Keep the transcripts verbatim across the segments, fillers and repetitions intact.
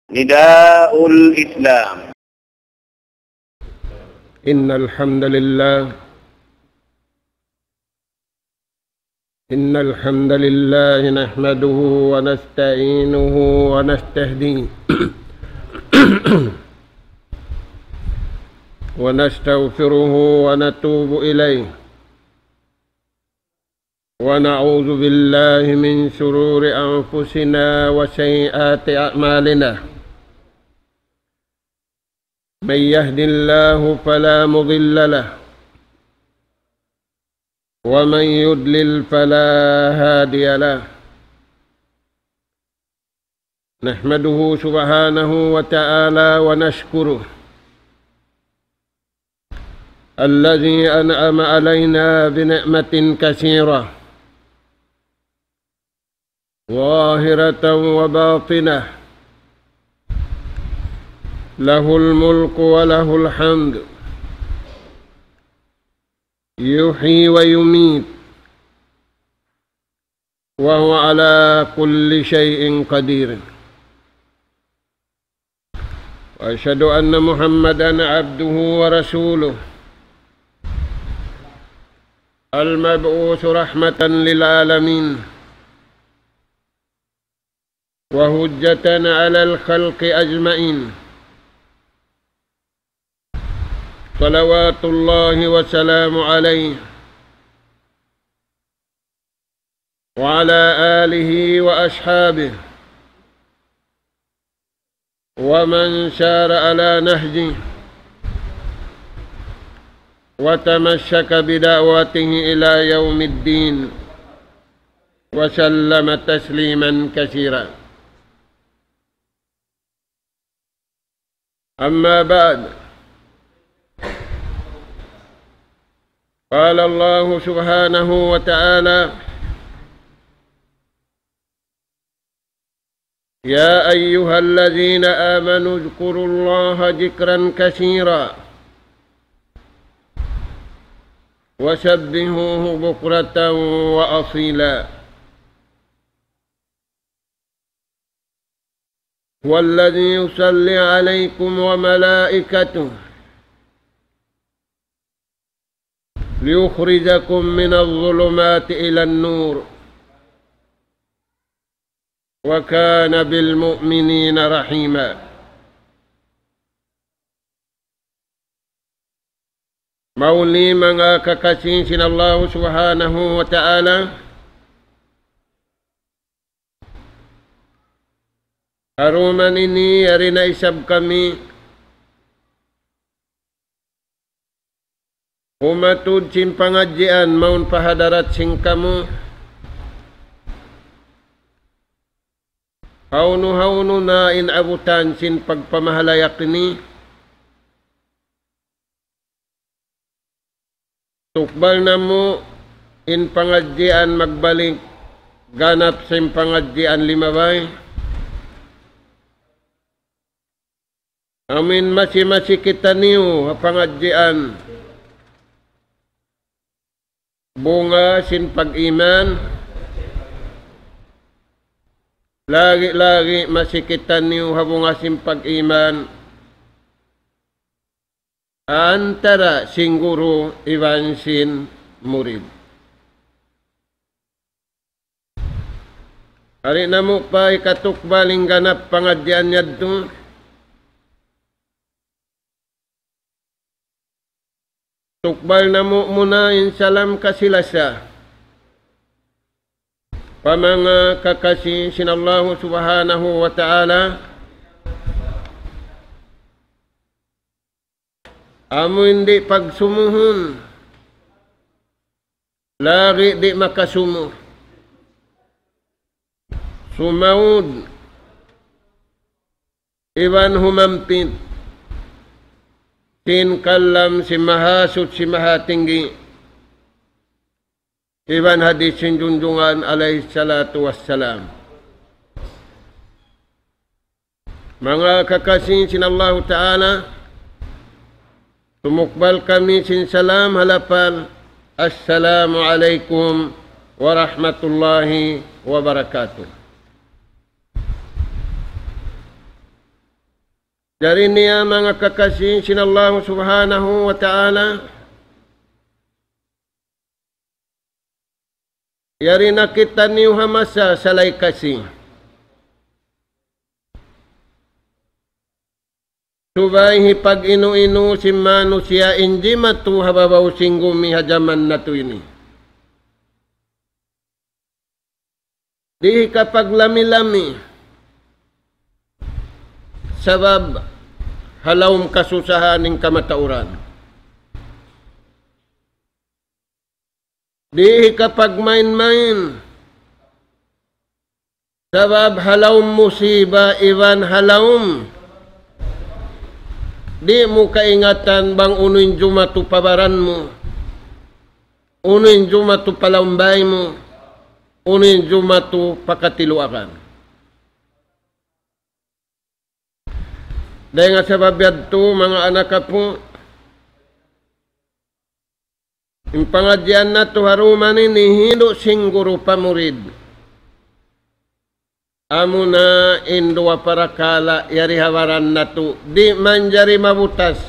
نداء الإسلام. إن الحمد لله إن الحمد لله نحمده ونستعينه ونستهديه ونستغفره ونتوب إليه ونعوذ بالله من شرور أنفسنا وسيئات أعمالنا. من يهد الله فلا مضل له ومن يضلل فلا هادي له. نحمده سبحانه وتعالى ونشكره الذي أنعم علينا بنعمة كثيرة ظاهرة وباطنة، له الملك وله الحمد، يحيي ويميت وهو على كل شيء قدير. وأشهد أن محمدًا عبده ورسوله المبعوث رحمة للعالمين وهجة على الخلق أجمعين. صلوات الله وسلام عليه وعلى آله وأصحابه ومن سار على نهجه وتمسك بدعوته إلى يوم الدين وسلم تسليما كثيرا. أما بعد، قال الله سبحانه وتعالى: يا أيها الذين آمنوا اذكروا الله ذكرا كثيرا وسبحوه بكرة وأصيلا. هو الذي يصلي عليكم وملائكته ليخرجكم من الظلمات إلى النور وكان بالمؤمنين رحيما. Mauli mga kakasin sinallahu subhanahu wa ta'ala, aruman ini arina isab kami umatud sin pangadjian maun pahadarat sing kamu haunu-haunu na inabutan sin pagpamahalayak ni tukbal na mo in pangadjian magbalik ganap sin pangadjian limabay. Amin masi-masi kita niyo pangadjian bunga sin pag-iman, lagi-lagi masikitan niyo habunga sin pag-iman antara sing guru iwan sin murid. Ari namo pa ikatukbaling ganap pangadjian yadto. Tukbal namo muna insalam kasilasa pamanga kakasi sinallahu subhanahu wa ta'ala, amo hindi pagsumuhon lagi di makasumuh sumawud iwan humampit tin kalam si mahasud si mahatinggi iban hadis sin junjungan alaihi salatu wassalam. Mga kakasin sinallahu ta'ala, tumukbal kami sin salam halapan assalamu alaikum warahmatullahi wabarakatuh. Dari niya mga kakasin sinallahu subhanahu wa ta'ala. Yari nakita niyo hamasa salay kasi. Subay hipag inu-inu si manusia inji matu hababaw singgumi hajaman na to ini. Di kapag lami-lami. Sabab halawm kasusahan ng kamatauran. Di kapag main-main. Sabab halawm musiba iwan halawm. Di mo kaingatan bang unuin jumatu pabaran mo. Unuin jumatu palaumbay mo. Unuin jumatu pakatiluakan. Dahil nga sa babiyad to, mga anak ka po, yung pangadyan na to haruman ini, hilo singguro pamurid. Amo na indua para kala, yari hawaran na to, di manjari mabutas.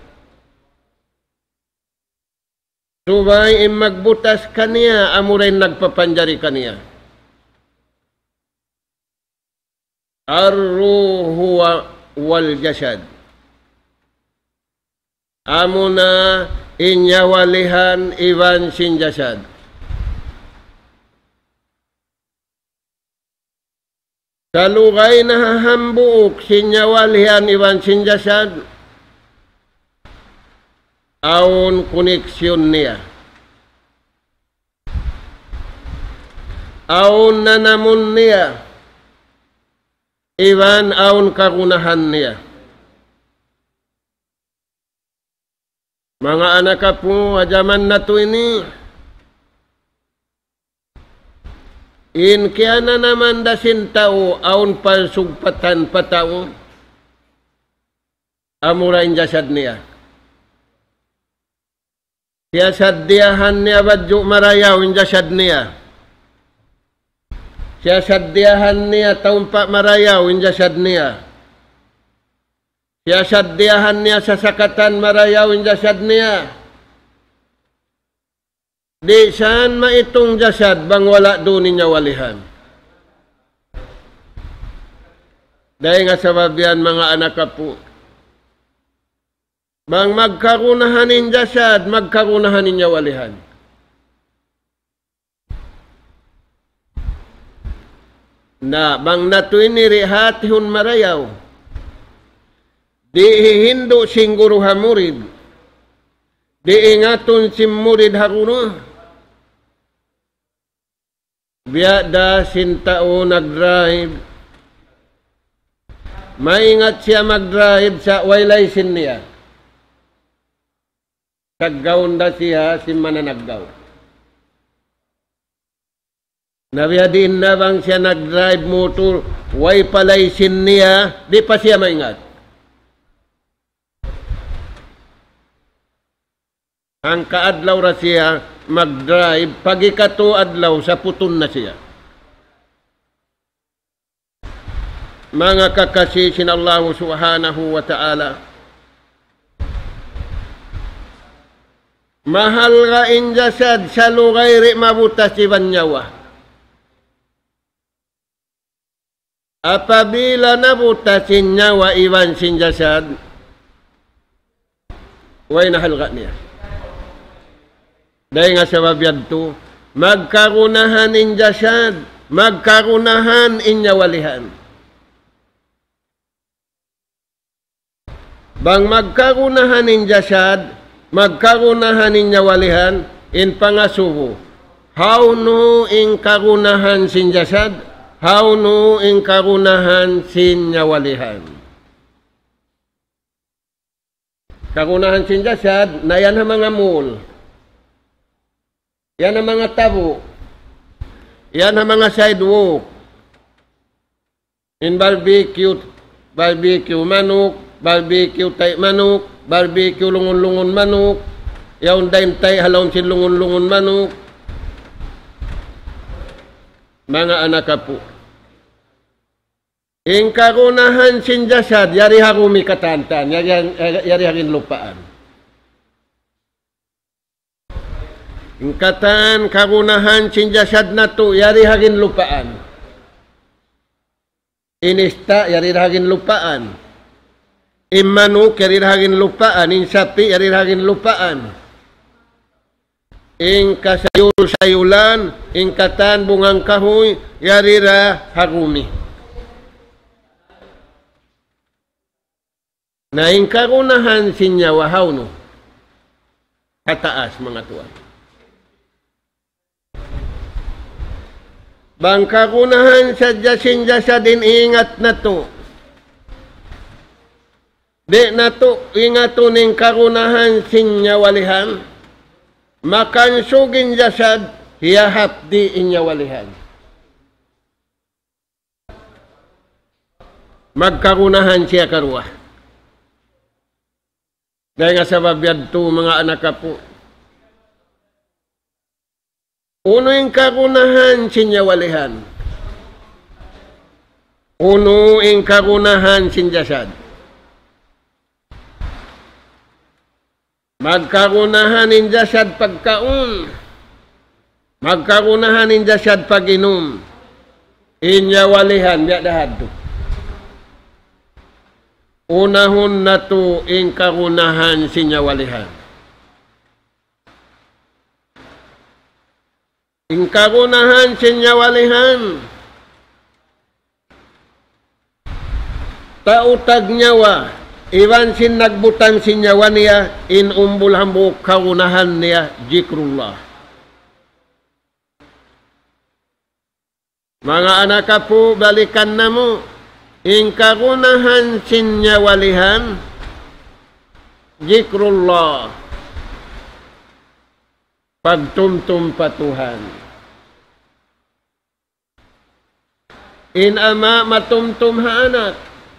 Subay im magbutas kaniya, amo rin nagpapanjari kaniya. Arruhuwa wal jasad. Amo na inyawalihan iwan sin jasad. Kalugay na hahambuok sinyawalihan iwan sin jasad. Aon koneksyon niya. Aon na namun niya. Iwan aun kagunahan niya. Mga anak ka po, ajaman na to ini. In kaya na naman dasin tao, aun palsugpatan patao. Amurain jasad niya. Kaya saddiyahan niya badyo marayaw in jasad niya. Siya saddiyahan niya taong pa marayaw in jasad niya. Siya saddiyahan niya sa sakatan marayaw in jasad niya. Di saan maitong jasad bang wala doon niya walihan. Dahil nga sa babian mga anak ka po. Bang magkarunahan in jasad, magkarunahan niya walihan. Na bang natuin ni rihat hun marayaw. Di hihindo singguro hamurid. Di ingatun simurid haruno. Biada sintao nag-drive. Maingat siya mag-drive sa waylaysin niya. Kaggaon da siya si mananaggaw. Nabiyadin na bang siya nag-drive motor, way palaysin niya, di pa siya maingat. Ang kaadlaw ra siya mag-drive, pag ikato adlaw, sa puton na siya. Mga kakasi sinallahu subhanahu wa ta'ala, mahal ka injasad sa lugay ri mabutas iban nyawa. Apabila nabutasin nyawa iwan sin jasad, way nahalga niya. Dahil nga sa babiyad to, magkarunahan in jasad, magkarunahan in nyawalihan. Bang magkarunahan in jasad, magkarunahan in nyawalihan, in pangasubo. How no in karunahan sin jasad? How no in karunahan sin nyawalihan. Karunahan sin jasad, na yan ang mga mall. Yan ang mga tabo. Yan ang mga sidewalk. In barbecue, barbecue manok, barbecue tay manok, barbecue lungon-lungon manok, yawn daim tay halawon sin lungon-lungon manok. Mga anak ka po. In karunahan sin jasad, yari harumi katantan, yari, yari harin lupaan. In katan karunahan sin jasad na to, yari harin lupaan. Inista, yari harin lupaan. In manok, yari harin lupaan. In sapi, yari harin lupaan. In kasayul-sayulan, in katan bungang kahoy, yari ra harumi. Na in karunahan sinya wahaw no, kataas mga tuwan. Bang karunahan sadya sinja sa din ingat na to. Di na to, ingat to ning karunahan sinya walihan. Makansugin jasad, hiyahap di inya walihan. Magkarunahan siya karuah. Dahil nga sa babiyad to, mga anak ka po. Uno yung karunahan sinyawalihan. Uno yung karunahan sinyasad. Magkarunahan ninjasad pagkaon. Magkarunahan ninjasad pag-inom. Inyawalihan, biya dahad to. Unahon na to in karunahan sinyawalihan. In karunahan sinyawalihan. Tautag nyawa. Iwan sin nagbutang sinyawa niya in umbul hambuk karunahan niya jikrullah. Mga anak ka po, balikan na mo. In karunahan sinyawalihan, zikrullah, pagtumtum patuhan. In ama matumtum ha anak,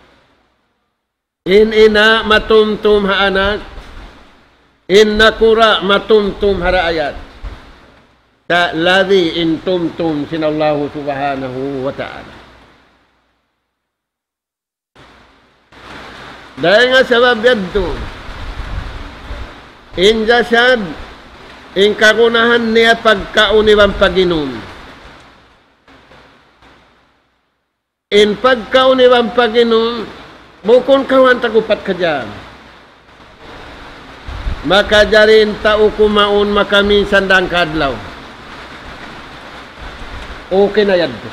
in ina matumtum ha anak, in nakura matumtum haraayat. Ta ladhi in tumtum sinallahu subhanahu wa ta'ala. Dahil nga sa babiyad to, in jasad, in karunahan niya pagkaunibang pag-inom. In pagkaunibang pag-inom, bukon kawan tagupat ka dyan. Makajarin tao kumaon makaminsan dang kadlaw. Okay na yan to.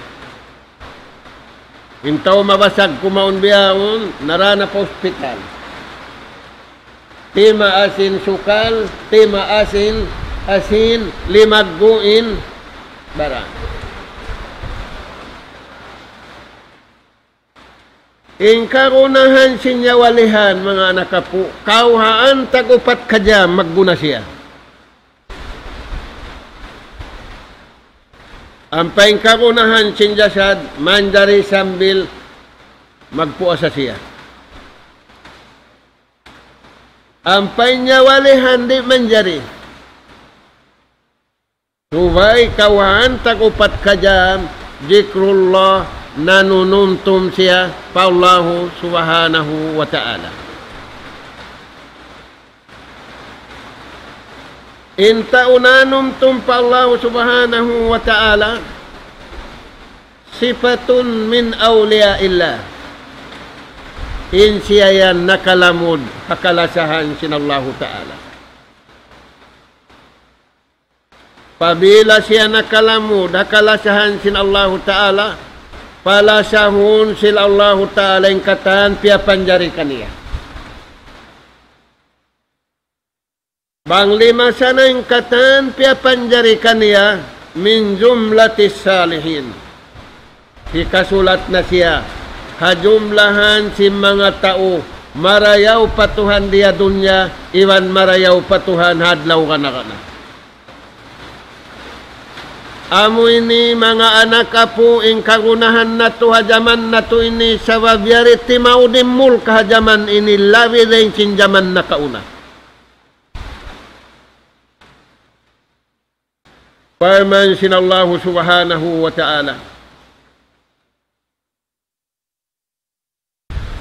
Intaw mabasag kumaon biyahon, narana pa hospital. Tima asin sukal, tima asin, asin, limagguin, barang. In karunahan sinyawalihan, mga anak po, kauhaan tagupat ka dyan, magguna siya. Ang paing karunahan sinjasad, manjari sambil magpuasa siya. Ang paing nyawalihan di manjari. Subay kawan tagupat kajam, zikrullah nanununtum siya pa Allah subhanahu wa ta'ala. In taunanum tumpa Allah subhanahu wa ta'ala sifatun min awliya illa. In siya yan nakalamod kakalasahan sinallahu ta'ala. Pabila siya nakalamod kakalasahan sinallahu ta'ala, palasahun silallahu ta'ala yung katan pia panjari kaniya. Bang lima sana yung katan pia panjari kaniya min jumlatis salihin. Ikasulat na siya, hajumlahan si mga tao, marayaw patuhan dia dunya, iwan marayaw patuhan hadlaw ka na ka na. Amo ini mga anak apo ing kagunahan na to hajaman na to ini sa wabyari timaudim mul kahajaman ini labi rin sinjaman na kauna. Firman sinallahu subhanahu wa ta'ala.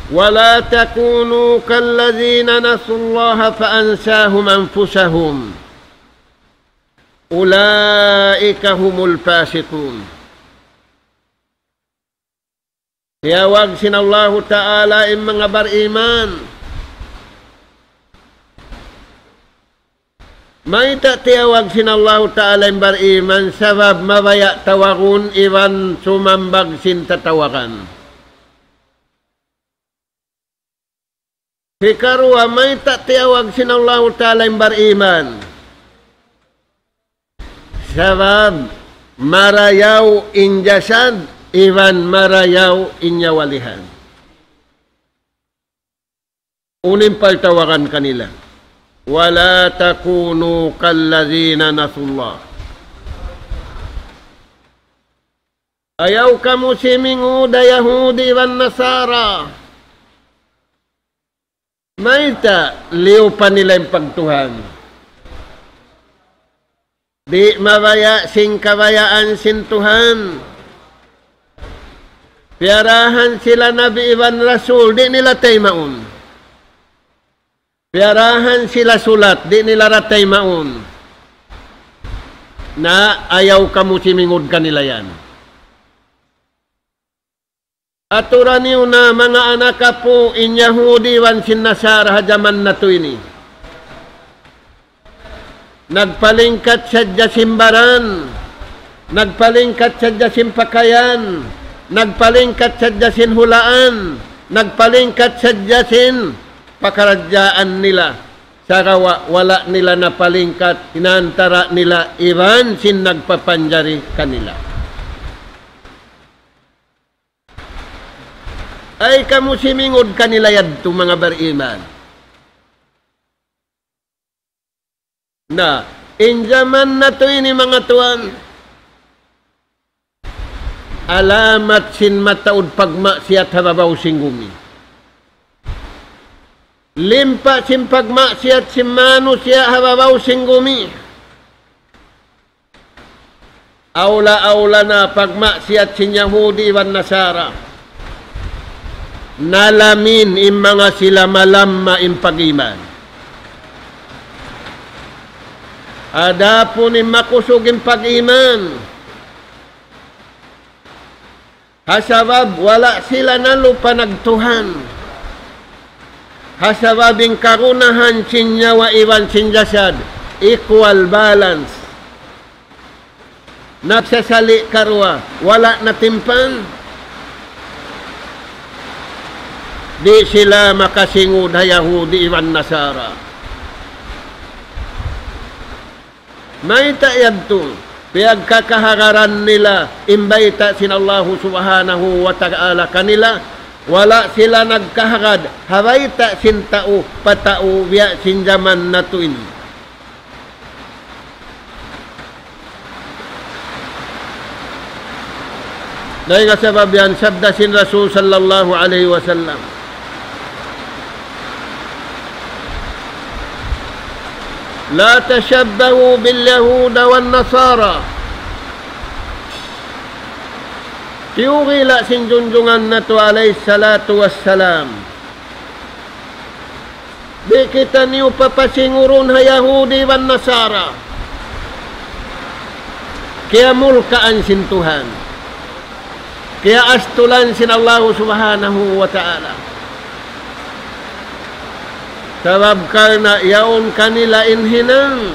ولا تكونوا كالذين نسوا الله فأنساهم أنفسهم أولئك هم الفاسقون. Tiyawag sin Allah Ta'ala ang mga bariman. May tiyawag sin Allah Ta'ala ang bariman sabab mabaya tawagun iwan sumambag sin tatawagan. Hikarwa may tatiyawag sin Allah Ta'ala ang bariman. Sabab marayaw injasad, iwan marayaw inyawalihan. Unim paltawagan kanila. Wala takunu kallazina nasullah. Ayaw kamu simingu da Yahudi wan Nasara. Maita, liw pa nila yung pagtuhan. Di mabaya sing kabayaan sin Tuhan. Piarahan sila Nabi Iban Rasul, di nila taymaun. Piarahan sila sulat, di nila ratay maun. Na ayaw kamu simingod kanila yan. Aturan niyo na mga anak ka po in Yahudi wan sin Nasara hajaman na to ini. Nagpalingkat sa jasimbaran, nagpalingkat sa jasimpakayan, nagpalingkat sa jasin hulaan, nagpalingkat sa jasin pakaradyaan nila. Sarawa wala nila napalingkat, hinantara nila iban sin nagpapanjari kanila. Ay kamu simingod kanila yadto mga bariman. Na, injaman na to ini mga tuan. Alamat sin mataud pagmaksiyat hababaw singgumi. Limpa sin pagmaksiyat sin manusia hababaw singgumi. Aula-aula na pagmaksiyat sin Yahudi wan Nasara. Nalamin im mga sila malamma im pagiman. Ada po ni makusog im pagiman. Hasabab wala sila nalupa nagtuhan. Hasababing karunahan sinyawa iwan sinjasad. Equal balance. Nagsasali karwa. Wala natimpan. Di sila makasingod na Yahudi iwan Nasara. May tayad to. Piyagkakahagaran nila. Imbayta sin Allah subhanahu wa ta'ala kanila. Wala sila nagkahagad. Habayta sin tao patao biya sin zaman na to ini. Dahil nga sabab yan, sabda sin Rasul sallallahu alaihi wasallam. La tashabbahu bil Yahuda wan Nasara. Tiyugila sin junjungan na to alayhi salatu wassalam. Di kita niyo papasingurun ha Yahudi wan Nasara. Kaya mulkaan sin Tuhan. Kaya astulan sin Allah subhanahu wa ta'ala. Sabab karena yaon kanila inhinang.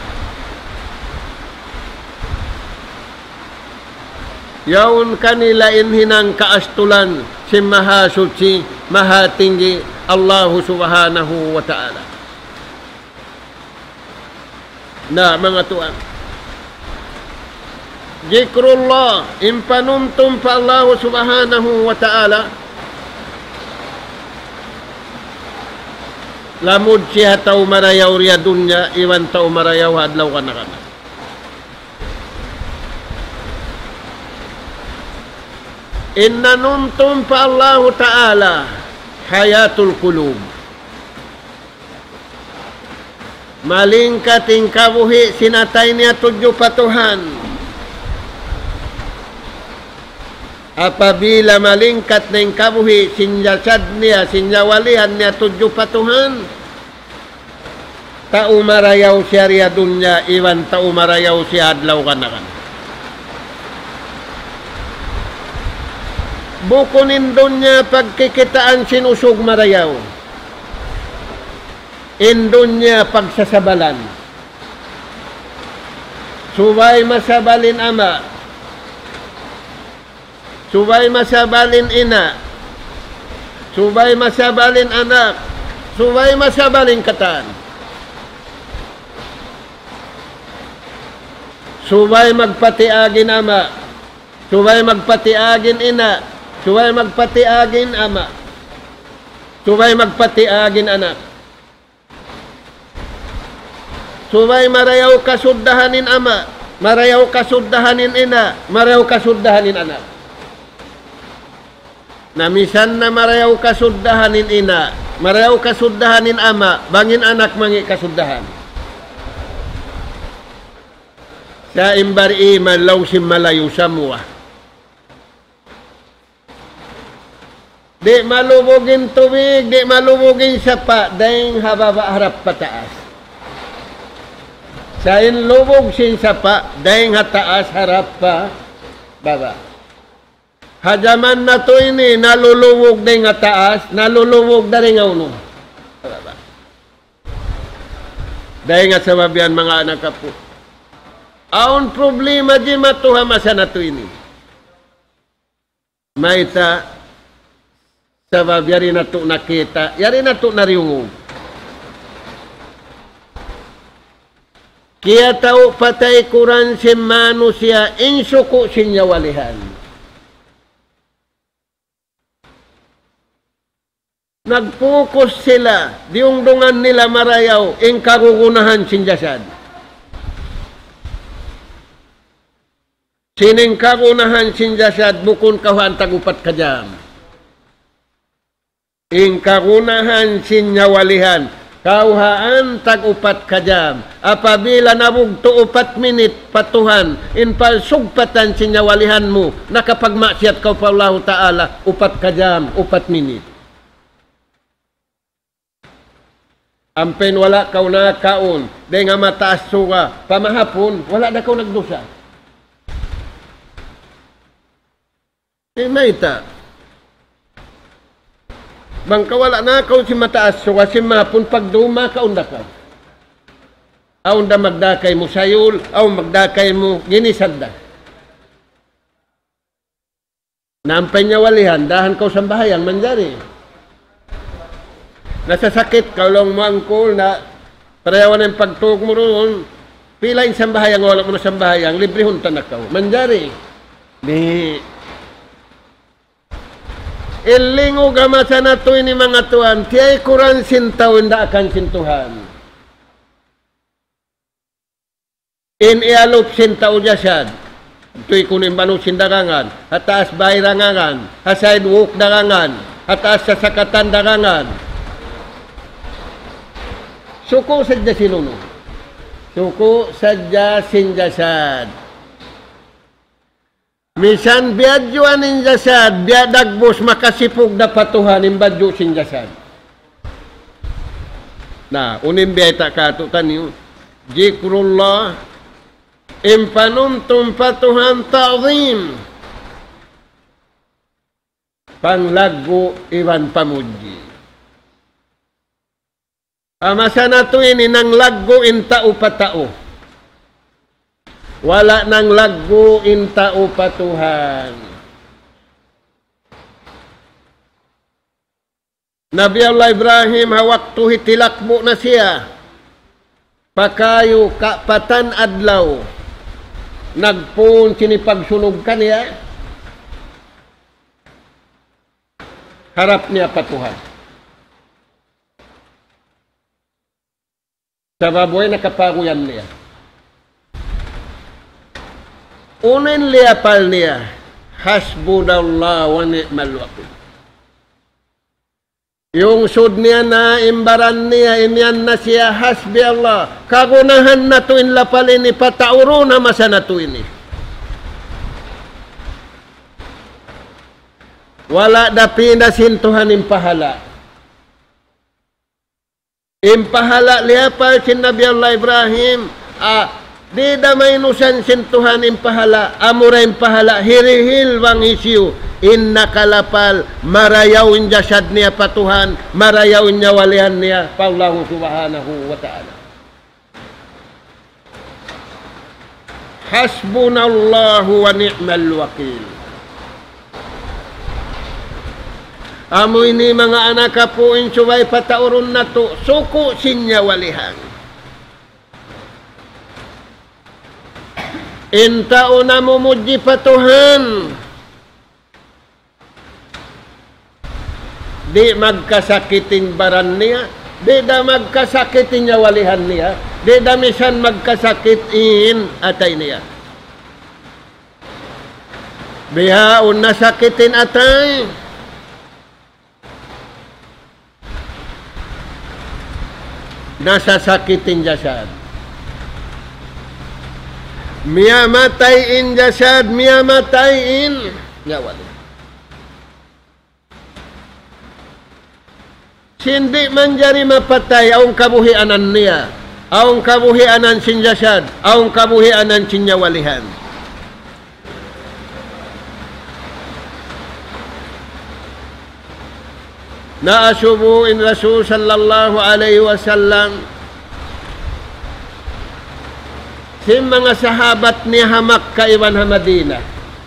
Yaon kanila inhinang kaastulan si Maha Suci, Maha Tinggi Allah subhanahu wa ta'ala. Na mga tuan. Zikrullah impanumtum pa Allah subhanahu wa ta'ala. Lamud siya tao marayaw riya dunya, iwan tao marayaw hadlaw ka na ka na. Innanuntum pa Allah Ta'ala hayatul kulub. Malingkating kabuhi sinatay niya tudyo patuhan. apabila malingkat na yung kabuhi, sinjasad niya, sinjawalihan niya, tudyo patuhan. Tao marayaw siya riya dunya, iwan tao marayaw siya adlaw kanakan. Bukunin dunya pagkikitaan sinusog marayaw. Indunya pagsasabalan. Subay masabalin ama. Subay masabalin ina. Subay masabalin anak. Subay masabalin kataan. Subay magpatiagin ama. Subay magpatiagin ina. Subay magpatiagin ama. Subay magpatiagin anak. Subay marayaw kasuddahanin ama. Marayaw kasuddahanin ina. Marayaw kasuddahanin anak. Namisan na marayaw kasuddahanin ina. Marayaw kasuddahanin ama. Bangin anak mangi kasuddahan. Sa imbar iman law simalayo samua. Di malubogin tubig, di malubogin sapa, dahil hababa harap pataas. Sa inlubog sin sapa, dahil hataas harap pa baba. Hajaman na to ini, nalulubog dahil hataas, nalulubog dahil nga uno. Baba. Dahil nga sababian mga anak po. Aun problema di matuha masa na to ini. Maita, sabab yari na to nakita, yari na to nariungog. Kaya tao patay kuran si manusia, insuko sinya walihan. Nagpokus sila, diungdungan nila marayaw, ing kagugunahan sinjasad. Sining kagunahan sinjasad, bukun kawan tagupat kajam. Ing kagunahan sinyawalihan, kauhaan tagupat kajam. Apabila nabugto upat minit patuhan, in palsugpatan sinyawalihan mo, nakapagmaksiyat kau pa Allah Ta'ala, upat kajam, upat minit. Ampen wala kau nakaon, dahil nga mataas suga, pamahapon, wala na kau nagdusa. Eh, maita. Bangka wala na kau si mataas suga, si mahapon pagduma kaunda ka. Aunda magdakay mo sayul, aw magdakay mo ginisagda. Nampay niya walihan, dahan kau sambahayang manjari. Nasasakit, kaulong mo angkol na parehawan ng pagtug mo roon, pila yung sambahayang, wala mo na sambahayang, libre hunta na kau. Manjari. Di... Ilingo gamasa na to ini mga tuan, tiyay kuran sintaw, hindi akan sintuhan. In ialop sintaw jasad, ito'y kunin banu sindarangan, hataas bay rangangan, hasaid wuk darangan, hataas sasakatan darangan. Suko sadya sinuno. Suko sadya sinjasad. Misan biadjuan ninjasad, biadagbos makasipog na patuhan imbadyo sinjasad. Na, unim biyata katutan yun. Jikrullah, impanuntum patuhan ta'zim. Panglago iwan pamuji. Amasa na to ini nang laggo intao patao. Wala nang laggo intao patuhan. Nabi Allah Ibrahim hawaktu hitilakbo na siya. Pakayo kapatan adlaw. Nagpun sinipagsunog kaniya. Harap niya patuhan. Sa baboy nakapaguyan niya. Unin liya pal niya, hasbunallah wa ni'mal wakil. Yung sud niya na imbaran niya, inyan na siya, hasbi Allah. Kagunahan na to in lapal ini, patauro na masa na to ini. wala da pinasintuhan impahala. Impahala liya pa si Nabi Allah Ibrahim, ah, di da may nusan sintuhan impahala, amura impahala, hirihil wang isyu, inna kalapal, marayaw injasad niya patuhan, marayaw niya walihan niya, Paulahu subhanahu wa ta'ala. Hasbunallahu wa ni'mal wakil. Amo ini mga anak po insubay pataurun na to, suko sinya walihan. Intao na mumuji patuhan. Di magkasakiting baran niya, di da magkasakitin niya walihan niya, di da misan magkasakitin atay niya. Bihaon na sakitin atay. Nasasakitin jasad. Miyamatayin jasad, miyamatayin nyawali. Sindi man jari mapatay aung kabuhianan niya, aung kabuhianan sin jasad, aung kabuhianan sin nyawalihan. Naasubu in Rasul sallallahu alaihi wasallam si mga sahabat ni hamak kaiwan ha Madina.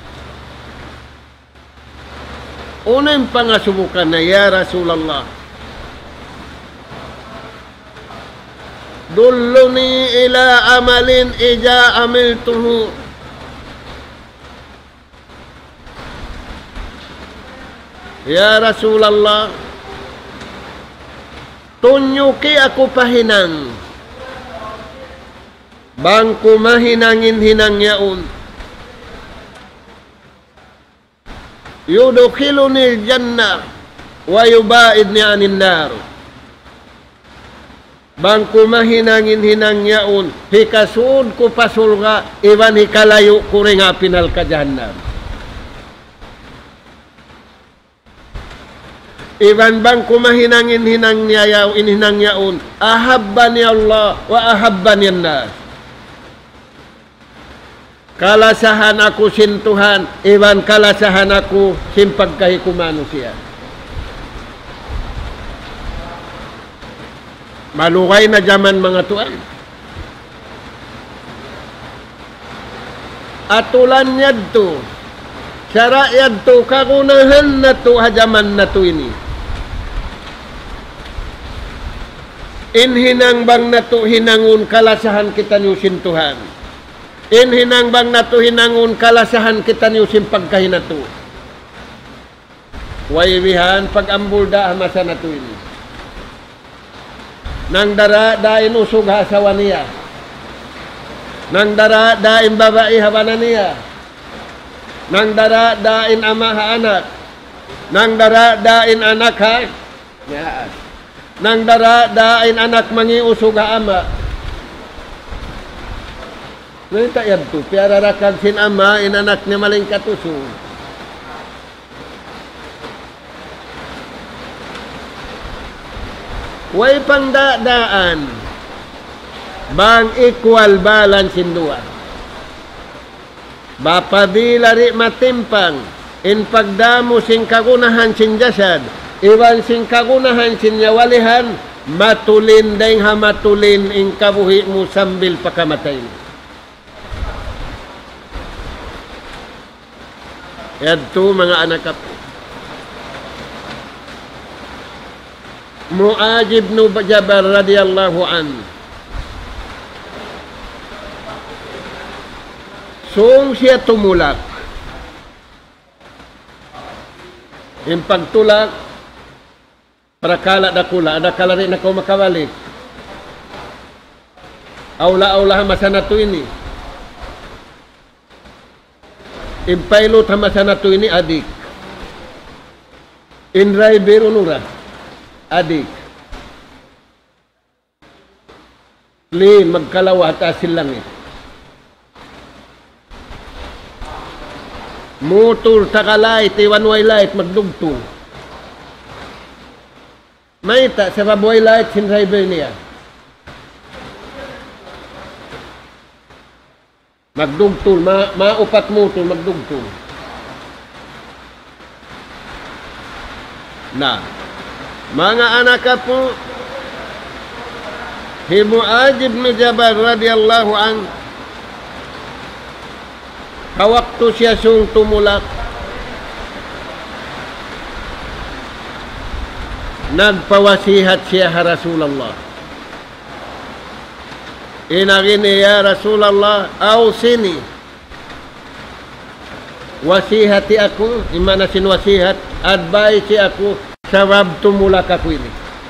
Unang pangasubukan na, ya Rasulullah, dulluni ila amalin ija amiltuhu. Ya Rasulullah, tunyuki ako pahinang. Bangko mahinangin-hinang yaon. Yudukhilunil jannah wa yubaidni anin nar. Bangko mahinangin-hinang yaon. Hikasud ko pasulga, iwan hikalayo ko rin apinal ka jahannam. Iban bang kumahinangin-hinang niyayaw, inhinang yaon, ahabban ya Allah, wa ahabban yan nas. Kalasahan ako sintuhan, iban kalasahan ako simpagkahikumano siya. Malukay na jaman mga tuan. Atulan yad to, syara yad to, kagunahan na to, hajaman na to ini. Inhinang bang nato hinangun kalasahan kita niyo sintuhan. Inhinang bang nato hinangun kalasahan kita niyo simpagkahinato. Waywihan pag-ambul da masa nato ini. Nang dara dain usog hasawa niya. Nang dara dain babae hawanan niya. Nang dara dain ama ha anak. Nang dara dain anak ha. Yaas. Nang dara dain anak mangiusog ha ama. Nita yan to, piararakan sin ama, inanak ni maling katusog. Way pangdadaan, bang equal balance in dua. Bapadilari matimpang, in pagdamo sing kagunahan sin jasad, iwan sing kagunahan sin nyawalihan, matulin dahing hamatulin in kabuhi mo sambil pakamatay mo. Yadto mga anak kapo. Mu'adh ibn Jabal radhiyallahu an. Sung siya tumulak. Yung pagtulak, prakala da kula, ada kala rin ako makawalik. Aula-aula masa na to ini. Impilot masa na to ini adik. In driver unura, adik. Li magkalawa at asil langit. Motor taka light, iwan way light, magdugtong. May ta, sa baboy light, sin driver niya. Magdugtong, ma maupat motor, magdugtong. Na, mga anak ka po, si Mu'adh ibn Jabal radiyallahu an, kawakto siya sung tumulak, nagpawasihat siya ha Rasulullah. Inagin niya Rasulullah, awsini, wasihati ako, imana sinwasihat, advice ako, sabab tumulak ako ini.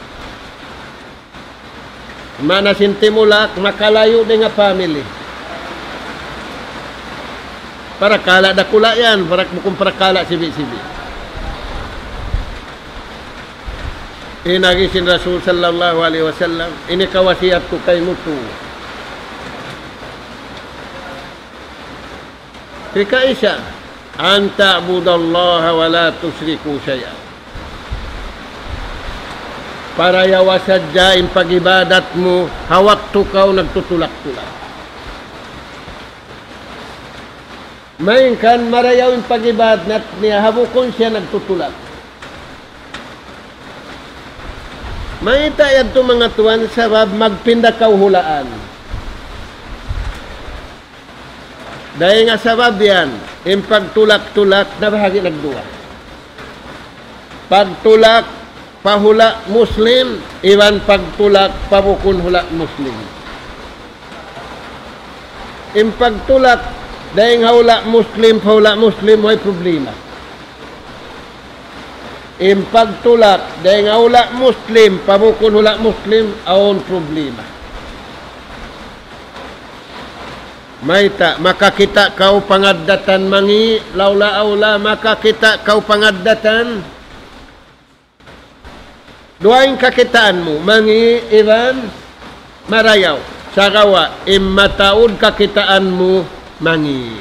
Imana sintimulak, makalayo din nga family. Para kala dakula yan, para bukong para kala sibi-sibi. Inagisin Rasul sallallahu alaihi wasallam, ini kawasiat ko kay mutu. Ika isa, an ta'budallaha wa la tusyriku syai'a. Para yawa sadya in pagibadat mo, hawak to kau nagtutulak-tulak. Main kan marayaw in pagibadat niya, habukon siya nagtutulak. May tayad to mga tuwan, sabab magpinda kau hulaan. Dahil nga sabab yan, in pagtulak-tulak, na bahagi nagduwa. Pagtulak, pahula Muslim, iwan pagtulak, pabukon hula Muslim. In pagtulak, dahil nga hula Muslim, pahula Muslim, may problema. In pagtulak, dahil nga hula Muslim, pabukon hula Muslim, aon problema. Maita, makakita kau pangadatan mangi, laula-aula, makakita kau pangadatan. Duaing kakitaan mo, mangi, iban, marayaw. Sagawa, imataod kakitaan mo, mangi.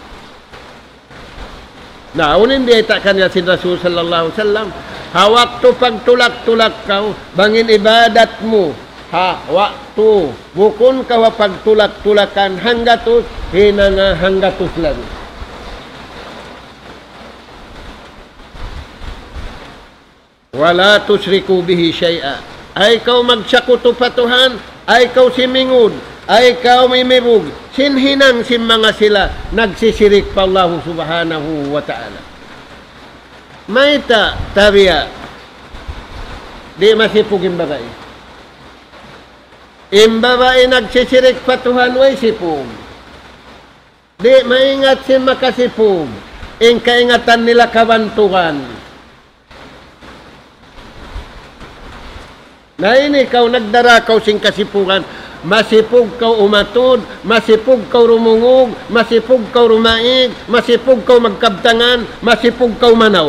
Naunin di ita kanila si Rasul sallallahu alaihi wasallam, hawak to pagtulak-tulak kau, bangin ibadat mo, ha, waktu, bukun kawa pagtulak-tulakan hanggatus, hina nga hanggatus lang. Wala tusyriku bihi syai'a. Ay kau magsakuto patuhan, ay kau simingod, ay kau mimibug, sinhinang sin mga sila, nagsisirik pa Allah subhanahu wa ta'ala. Maita, tabiya, di masipugin bagay. Imbabae nagsisirik patuhan way sipog. Di maingat sin makasipog. In kaingatan nila kabantugan. Na ini ikaw nagdarakaw sing kasipugan. Masipog kau umatod, masipog kau rumungog, masipog kau rumaig, masipog kau magkabtangan, masipog kau manaw.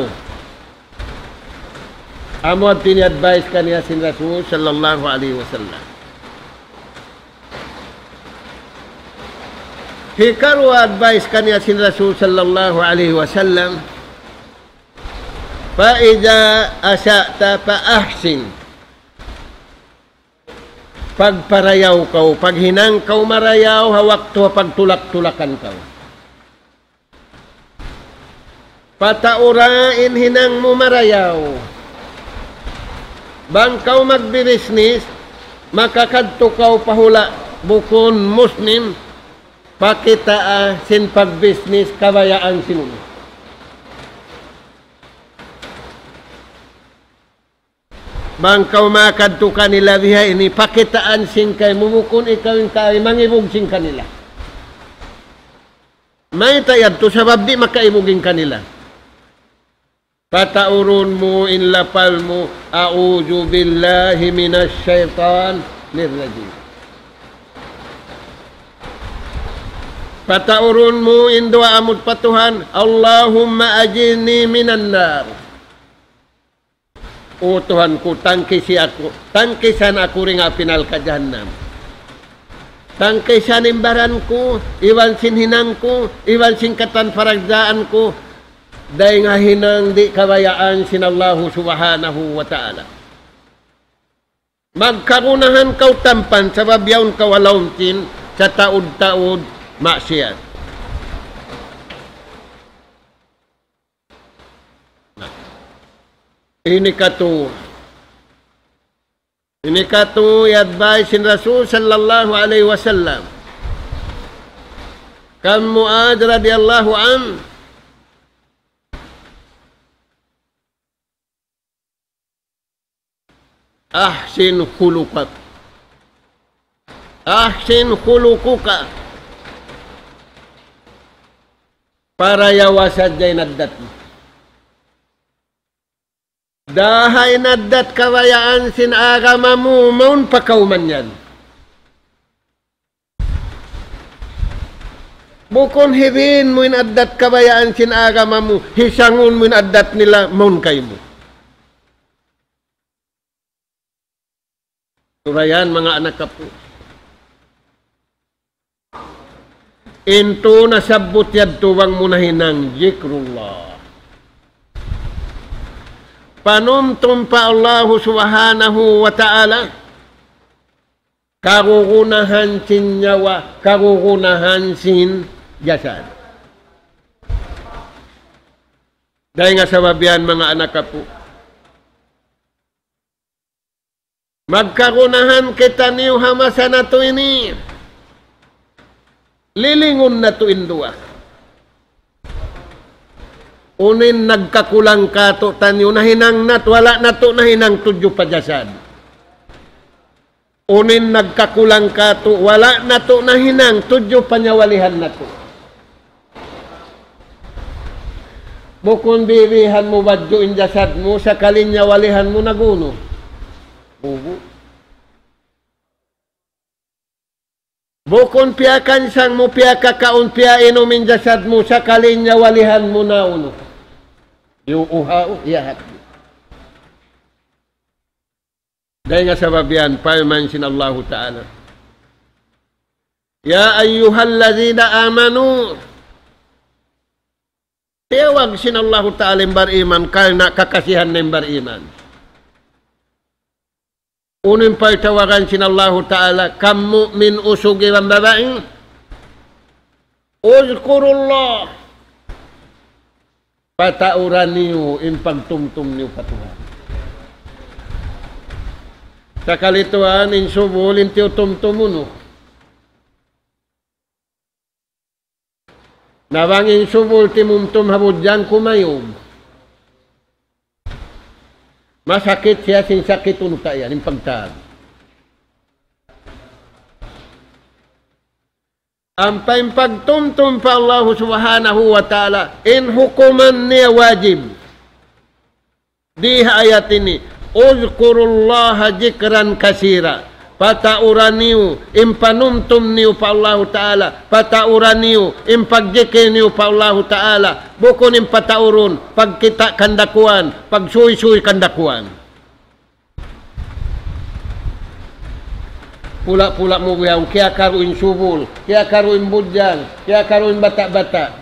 Amo at tini-advise kaniya sin Rasul sallallahu alaihi wasallam. Hikaru advice kaniya sin Rasul sallallahu alaihi wasallam, fa idza asya'ta fa ahsin. Pagparayaw kau, paghinang kau marayaw, hawak to pagtulak-tulakan kau. Pataurain hinang mo marayaw. Bang kau magbirisnis, makakadto kau pahula bukon Muslim, pakitaa sin pagbisnis kabayaan sinunod. Bang kau makadto kanila biha ini, pakitaan sin kay mumukon ikaw yung kay mangibog sin kanila. May tayad to sabab di makaibugin kanila. Pataurun mo, inlapal mo, a'udhu billahi minas syaitan nirrajim. Pataurun mo, indua amut patuhan, Allahumma ajirni minan nar. O Tuhan ko, tangkisi ako, tangkisan ako rin nga pinal ka jahannam. Tangkisan imbaran ko, iwan sin hinang ko, iwan sin katan paragdaan ko, Dahil nga hinang di kabayaan sinallahu subhanahu wa ta'ala. Magkarunahan kau tampan sa babyawn kawalauntin sa taud-taud maksiat. Ini katu. Ini katu i-advise sin Rasul sallallahu alaihi wasallam. Kan Mu'adh radhiyallahu an ahsin khuluqak. Ahsin khuluquka. Para yawasad jay naddat. Dahay naddat kawayaan sin agamamu maun pakauman yan. Bukon hibin mo inaddat kabayaan sin agamamu, hisangun mo inaddat nila maun kayo mo. Turayan mga anak ka po. Into nasabot yad tuwang munahinang zikrullah. Panumtum pa Allah subhanahu wa ta'ala karugunahan sin nyawa, karugunahan sin jasad. Dahil nga sababihan mga anak ka po, magkarunahan kita niyo hamasa na to ini, lilingon na to indua. Unin nagkakulang ka to tanyo na hinang nat, wala na to na hinang tudyo pajasad. Unin nagkakulang ka to, wala na to na hinang tudyo panyawalihan na to. Bukon birihan mo badyo in jasad mo, sa kalinyawalihan mo naguno. Bubu. Bukon piyakan sang mo piyaka kaun piya inumin jasad mo, sa kalinyawalihan mo na uno. Yung uhao, iyahat. Dahil nga sababihan, payaman sin Allah Ta'ala. Ya ayyuhallazina amanu. Tiyawag sin Allah Ta'ala yung bariman, karena kakasihan na yung bariman. Unin pa itawagan sin Allah Ta'ala, kam mu'min usugi ang babae. Uzkurullah. Patauran niyo, in pagtumtum niyo patuhan. Sa kalituan, in subul, in tiutumtumuno. Nawang in subul, timumtum habudyan kumayog. Masakit siya, sin sakit unta yan, in pagtaan. Ang pagtumtum pa Allah subhanahu wa ta'ala, in hukuman niya wajib. Di ayat ini, uzkurullaha jikran kasira. Patauran niyo, in panumtum niyo pa Allah ta'ala. Patauran niyo, in pagjikin niyo pa Allah ta'ala. Bukon in pataurun, pagkita kandakuan, pagsuy-suy kandakuan. Pula-pula mo biyang, kaya karuin subul, kaya karuin budyang, kaya karuin bata-bata.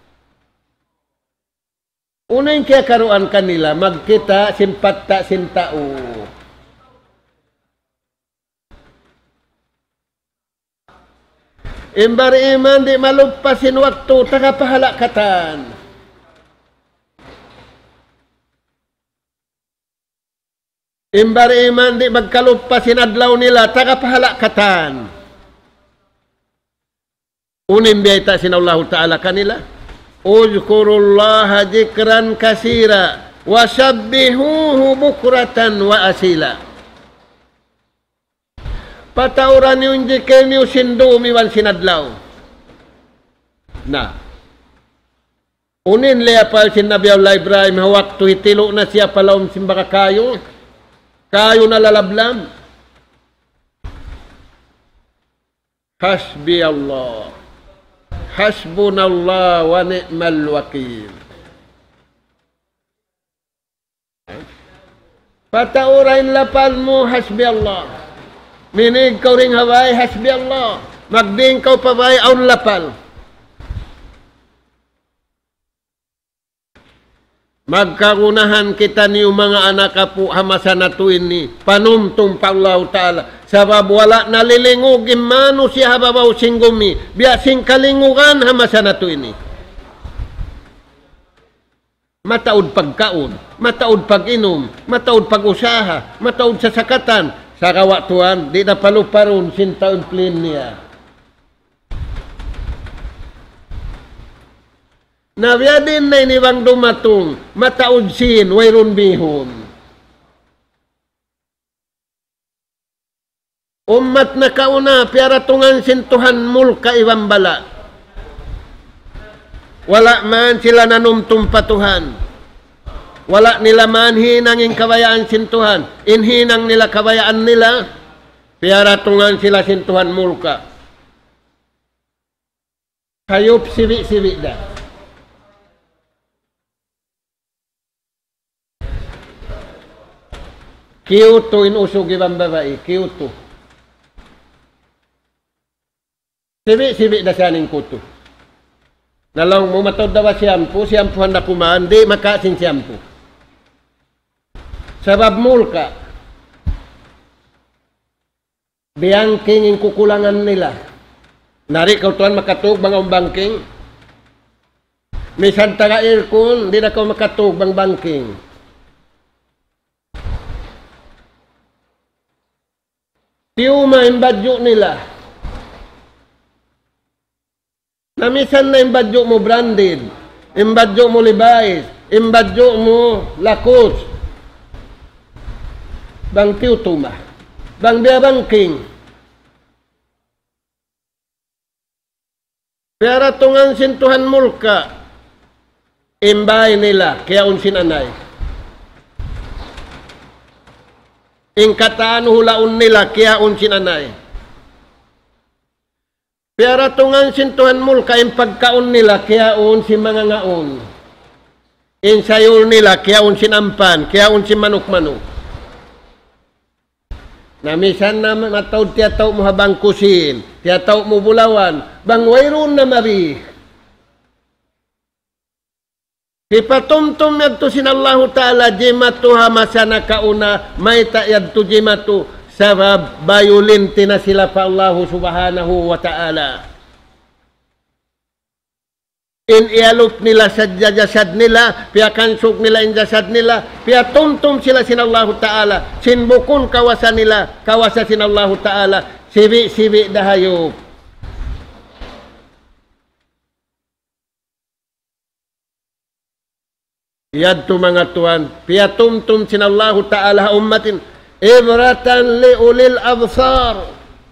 Una yung kaya karuan kanila, magkita, simpatta, sintao. Imbar iman, di malupasin waktu, tagapahalakatan. Imbar iman di magkalupasin adlaw nila, tagapahalakatan. Unim biyayta sin Allah Ta'ala kanila. Uzkurullaha jikran kasira, wasabbihuhu bukratan wa asila. Patauran yung jikin yung sindu umiwan sinadlaw. Na. Unin liya pa sin Nabi Allah Ibrahim, waktu hitilo na siya palaum simbaka kayo. Kayo na lalablam. Hasbi Allah. Hasbunallah wa ni'mal wakil. Pataurain lapal mo, hasbi Allah. Minig kau ring haway, hasbi Allah. Magding kau pabay, aun lapal. Magkarunahan kita niyo mga anak apo hamasa na tuin ni panumtum pa Allah Ta'ala. Sabab wala nalilingog imano siya hababaw singgumi. Biasing kalingugan hamasa na tuin ni. Mataod pagkaon, mataod pag-inom, mataod pag-usaha, mataod sa sakatan. Sa kawatuan, di na paluparon sintaon plin niya. Nabiyadin na iniwang dumatong, mataod sin, wayron bihon. Umat na kauna, piara tungan sintuhan mulka iwang bala. Wala man sila nanumtum patuhan. Wala nila man hinangin kabayaan sintuhan. Inhinang nila kabayaan nila, piara tungan sila sintuhan mulka. Hayop siwi-siwi da. Kyoto inusog ibang babae, Kyoto. Sibi-sibi na siya ng kuto. Nalong mo matod daw siyampu, siyampuhan na kumaan, di makasin siyampu. Sabab mulka, biyangking yung kukulangan nila. Nari kautuan makatug bang ang bangking. Misan taga aircon, di na ko makatug bang bangking. Tiyuma imbadyo nila. Namisan na imbadyo mo branded, imbadyo mo Levi's, imbadyo mo Lacoste. Bang tiyutuma, bang biyabangking. Pero tungang sintuhan mulka, imbay nila, kaya unsin anay. Ingkataan hulaon nila, kaya unsin anay. Pero tungang sintuhan mulka, yung pagkaon nila, kaya unsin mga ngaon. Insayol nila, kaya unsin ampan, kaya unsin manok-manok. Namisan na matawd tiyataw mo habang kusin, tiyataw mo bulawan, bang wayron na mabi. Ipatumtum yadto sinallahu ta'ala jimatu hamasana kauna may ta'yadto jimatu sabab bayulinti na sila pa Allah subhanahu wa ta'ala. In ialop nila sa jasad nila, piya kansok nila in jasad nila, piya tumtum sila sinallahu ta'ala, sinbukun kawasan nila, kawasan sinallahu ta'ala, sibi-sibi dahayop. Yadto mga tuan, piyatumtum sinallahu ta'ala ummatin, ibratan li ulil absar.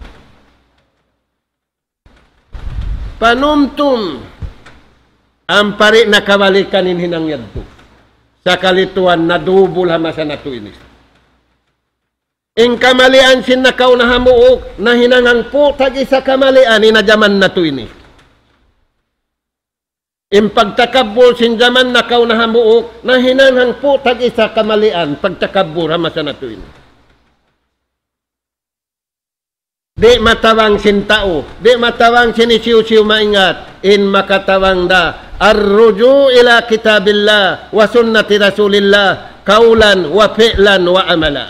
Panumtum, ang pari na kabalikanin hinang yadto. Sa kalituan, nadubol hamasa na to inis. In kamalian sin nakaw na hamuok, na hinangang putag isa kamalian, inadyaman na to inis. In pagtakabur sin jaman nakaw na hamuok, na hinanghang putag isa kamalian, pagtakabur hamasa na tuin. Di matawang sin tao, di matawang sinisiw-siw maingat, in makatawang da, arruju ila kitabillah, wa sunnati rasulillah, kaulan, wa fi'lan, wa amala.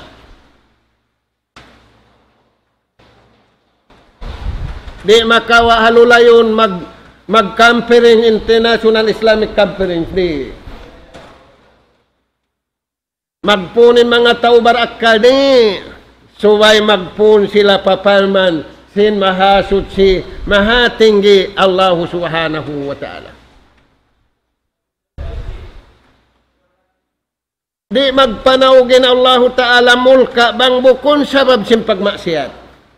Di makawa halulayon mag mag-conference, International Islamic Conference, di. Magpunin mga taubar akadi, suway magpun sila papalman, sin mahasud si mahatinggi Allah subhanahu wa ta'ala. Di magpanawagin Allah ta'ala mulka, bang bukon sabab sin pagmaksiyat.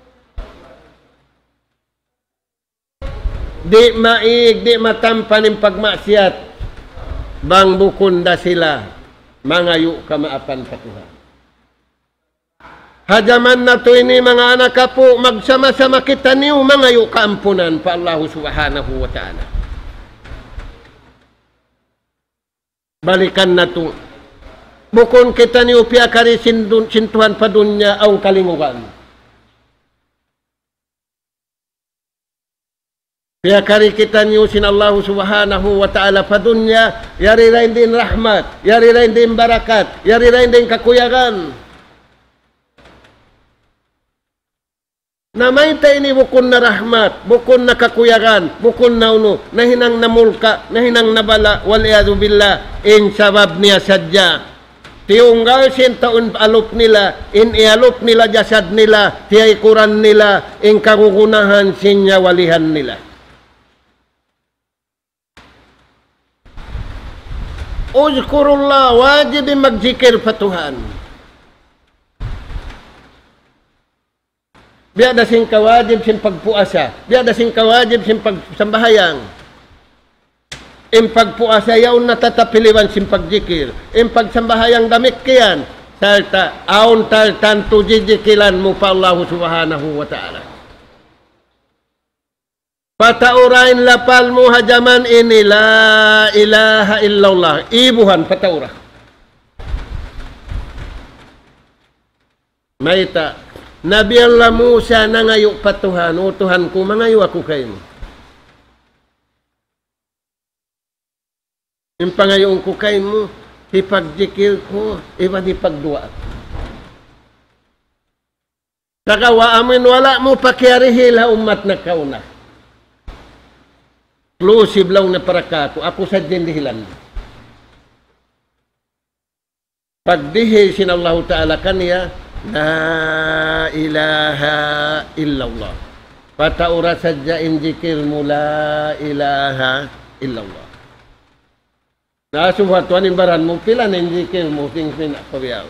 Di maig, di matampan yung pagmaksiyat, bang bukunda sila, mangayo kamaapan katuhan. Hajaman na to ini mga anak po, magsama-sama kita niyo, mangayo kaampunan pa Allah subhanahu wa ta'ala. Balikan na to. Bukon kita niyo piyakari sintuhan pa dunya ang kalingugan. Kaya karikitan niyo sin Allah subhanahu wa ta'ala pa dunya, yari rin din rahmat, yari rin din barakat, yari rin din kakuyagan. Na may tayo ni bukon na rahmat, bukon na kakuyagan, bukon na uno, na hinang namulka, na hinang nabala, waliyadu billah, in sabab niya sadya. Tiunggal sin taon alop nila, in ialop nila jasad nila, tiyay kuran nila, in kagugunahan sinya walihan nila. Uzkurullah, wajib magjikir pa Tuhan. Biada sing kawajib sin pagpuasa, biada sing kawajib sin pagsambahayang. Im pagpuasa yaon natatapiliwan sin pagjikir, im pagsambahayang damit kiyan, sarta aon tartan tujijikilan mo pa Allah subhanahu wa ta'ala. Pataurain lapal mo hajaman ini la ilaha illallah. Ibuhan pataura. Maita, Nabi Allah Musa nangayo pa Tuhan, o Tuhan ko, mangayo ako kayo. Yung pangayon ko kayo mo, ipagjikil ko, iwan ipagdua. Kakawa amin wala mo pakiarihil ha umat na kauna. Exclusive lang na para kako. Ako sa dindihilan. Pagdihil sin Allah Ta'ala kaniya, la ilaha illallah. Pataura sadya injikir mo, la ilaha illallah. Nasubhat, wanin baran mo, pila na injikir mo, ting pinapabiyaw.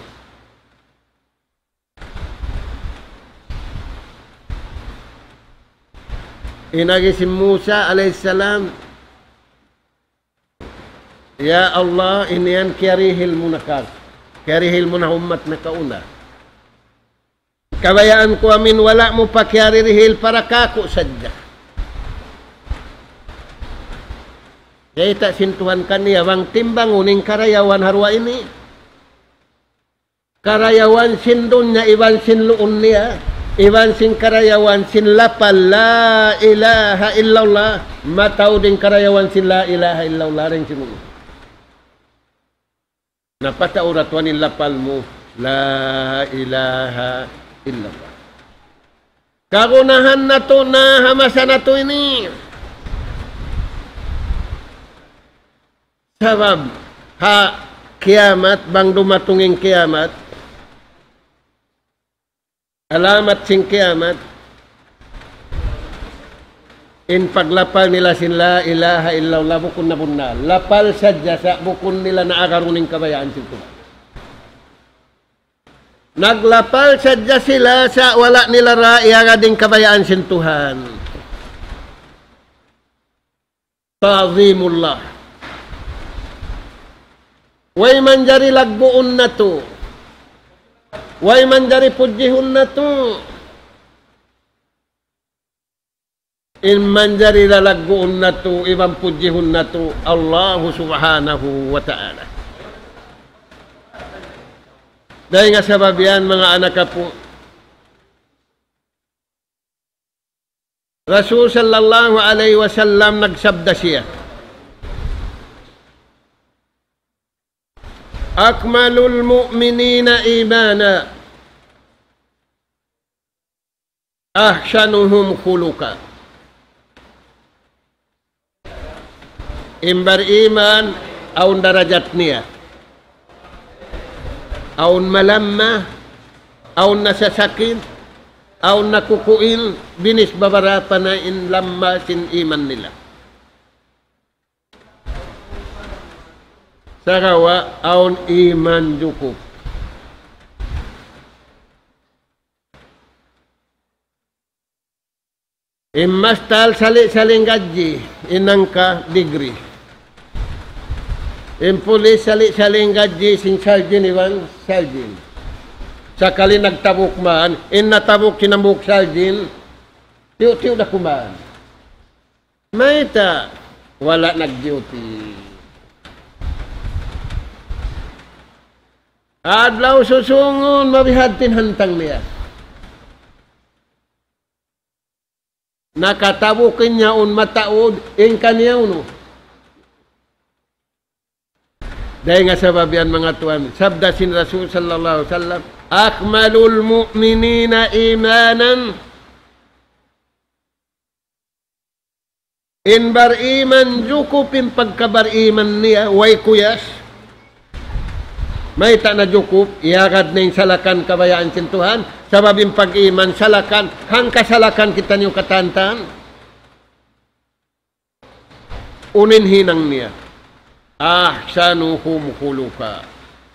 Inagi si Musa alaihissalam, ya Allah, iniyan kiarihil mo na ka. Kiarihil mo na umat na kauna. Kabayaan ko amin, wala mo pa kiarihil para kako sadya. Kaya ita sintuhan kaniya, wang timbang uning karayawan harwa ini. Karayawan sindun niya, iwan sinluun niya. Iwan sin karayawan sin lapal la ilaha illallah, matao din karayawan sin la ilaha illallah rin sinuno. Napataurat wanin lapal mo la ilaha illallah. Kagunahan na to na hamasa na to ini. Sabab ha kiamat bang dumatunging kiamat. Alamat sing kiamat, in paglapal nila sin la ilaha illallah bukun na bunna. Lapal sadya sa bukun nila na agaruning kabayaan sin Tuhan. Naglapal sadya sila sa wala nila raiyaga ding kabayaan sin Tuhan. Ta'zimullah. Way manjari lagbuon na to. Way manjari pujihun na to. In manjari lalagbuon na to, ibang pujihun na to, Allah subhanahu wa ta'ala. Dahil nga sabab yan, mga anak po, Rasul sallallahu alaihi wasallam nagsabda siya, akmalul mu'minina imana ahsanuhum khuluqa. Imbar iman aun darajat niya, aun malamma, aun nasasakit, aun nakukuil, binis babarapa na in lamma sin iman nila. Sarawa aun iman cukup. Imastal sali-saling gaji inangka degree. Impulis sali-saling gaji sing sarjin iwan sarjin. Sakali nagtabuk man, in natabuk kinambuk sarjin, tiyo-tiyo na kumaan. Maita, wala nag-duty. Adlaw susungon, mabihadtin hantang niya. nakatabukin niya un mataod in kanyaw no. Dahil nga sababian mga tuan, sabda sin Rasul sallallahu alaihi wasallam, akmalul mu'minina imanan, in bariman jukupin pagkabariman niya, way kuyas, may ta na jukup, iagad na yung salakan kabayaan sintuhan, sababing pag-iman, salakan, hang kasalakan kita niyo katantan, unin hinang niya. Ah, sanuhum huluka.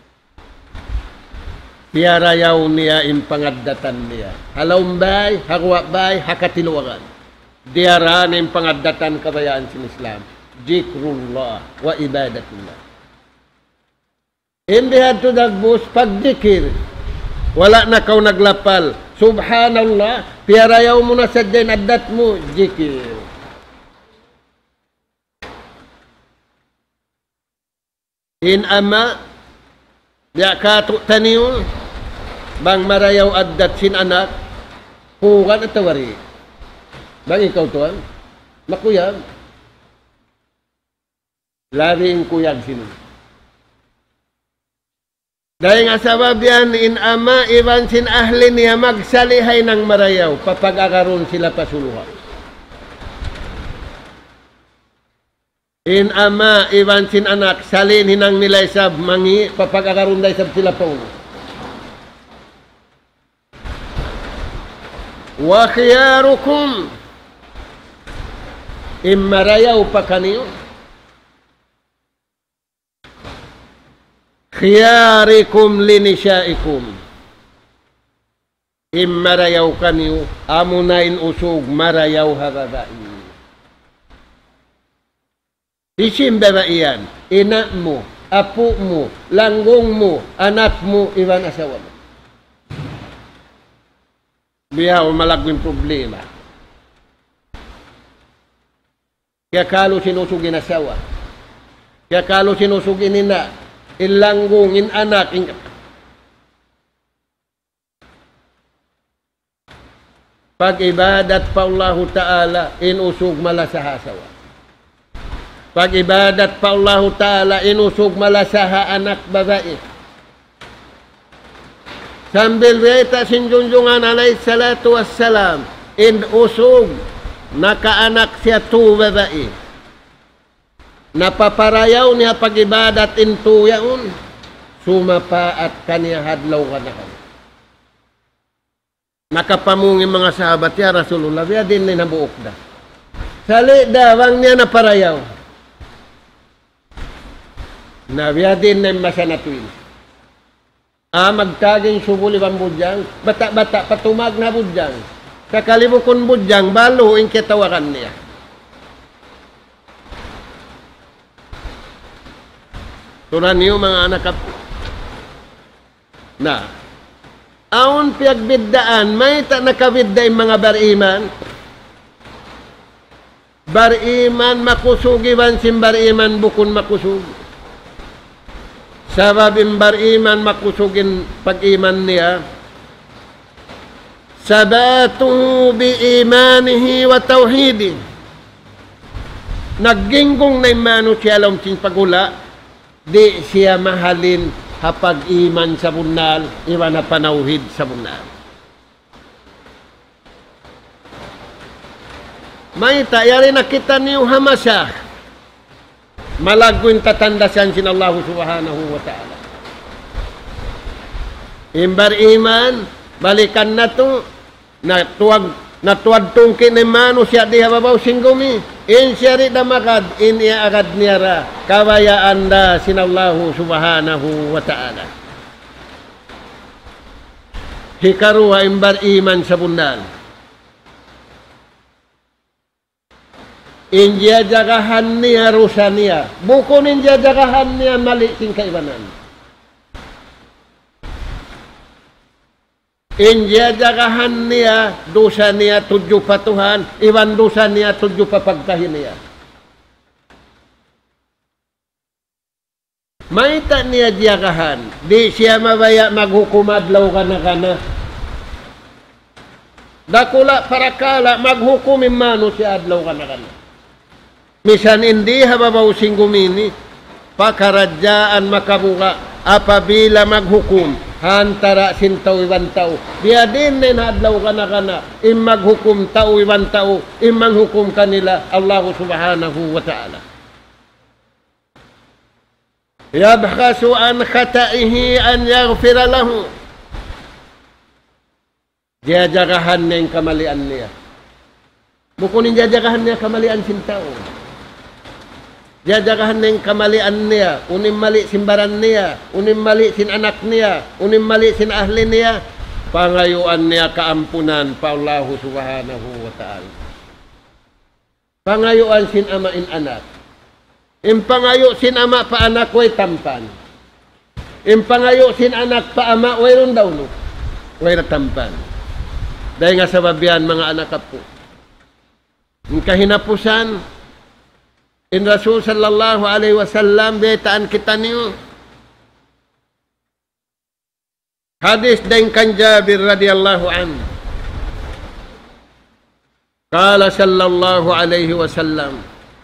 Piyarayaw niya in pangaddatan niya. Halaumbay, hagwabay, hakatiluwagan. Diyaran in pangaddatan kabayaan sin Islam. Jikrullah wa ibadatullah. Hindi hadto dagbus pagdikir. Wala na kaw naglapal. Subhanallah, piyarayaw mo na sa din addat mo, jikir. In ama, biya kato taniyo, bang marayaw addat sin anak, huwan at tawari. Bang ikaw tuan, makuyag. Laring kuyag sino. Dahil nga sabab yan, in ama, iban sin ahli niya magsalihay ng marayaw, papag-agaron sila pasuluhan. In ama, iwan sin anak, salin hinang nilay sab, mangi, papag-agarunday sab sila po. Wa khiyarukum, imarayaw pa kaniyo. Khiyarikum linisyaikum. Imarayaw kaniyo, amunain usog, marayaw hababain. Isim babaian, ina mo, apo mo, langgong mo, anak mo, iwan asawa mo. Biyaw malagwing problema. Kaya kalo sinusugin asawa. Kaya kalo sinusugin ina, ilanggong, in anak, in... Pag-ibadat pa Allah Ta'ala, inusog mala sa asawa. Pag-ibadat pa Allah Ta'ala, inusog malasaha anak babae. Sambil reta sinjunjungan alayhi salatu wassalam, inusog, nakaanak siya tu babae. Napaparayaw niya pag-ibadat intu yaun, sumapa at kaniya hadlaw ka na kanya. Nakapamungin mga sahabat ya Rasulullah, biya din na nabuok da. Sali dawang niya naparayaw. Nabiya din na masanatuin. Ah, magtaging subuli bang budyang, bata-bata patumag na budyang. Kakalibukon budyang, balo in kitawakan niya. Turan niyo mga anak at na. Aon piagbiddaan, may ta nakabidda yung mga bariman. Bariman makusugiban sim bariman bukun makusugi. Sababin bariman makusugin pag-iman niya. Sabatuhu bi-imanihi wa tawhidi. Nagginggong na imano siya alam sin pagula, di siya mahalin hapag iman sa bunal, iwan na panawhid sa bunal. May tayari nakita niyo hamasah. Malagwin tatandasan sin Allah subhanahu wa ta'ala. Imbar iman, balikan na to, natuwag, natuwad tungkin ni mano siya di hababaw singgumi. In siya rin damakad, in iagad niya ra, kawayaan da sin Allah subhanahu wa ta'ala. Hikaruha imbar iman sa bundal. India jagahan niya rusa niya. Buko ninja jagahan niya mali sing kaibanan. India jagahan niya dosa niya tujuh patuhan, iwan dosa niya tujuh papagkahin niya. Maita niya jagahan, di siya mabaya maghukumadlaw ka na ka na. Dakula para kala maghukumin mano si adlaw kana-kana. Misan hindi hababaw singgumini, pakaradyaan makabuka, apabila maghukum, hantara sintaw iwan tao. Biya din nin adlaw kana-kana, im maghukum tao iwan tao, im manghukum kanila, Allah subhanahu wa ta'ala. Yabhasu an khataihi an yaghfira lahu. Jajagahan niya yung kamalian niya. Bukunin jajagahan niya kamalian sin tao. Jajagahan niya yung kamalian niya. Unim mali simbaran niya. Unim mali sin anak niya. Unim mali sin ahli niya. Pangayuan niya kaampunan pa Allah subhanahu wa ta'ala. Pangayuan sin ama in anak. Impangayo sin ama pa anak way tampan. Impangayo sin anak pa ama way ron daw no. Way tampan. Dahil nga sa babian mga anak po. Ang kahinapusan, in Rasul sallallahu alaihi wasallam, betaan kita niyo. Hadis din kan Jabir radhiyallahu an. Qala sallallahu alaihi wasallam,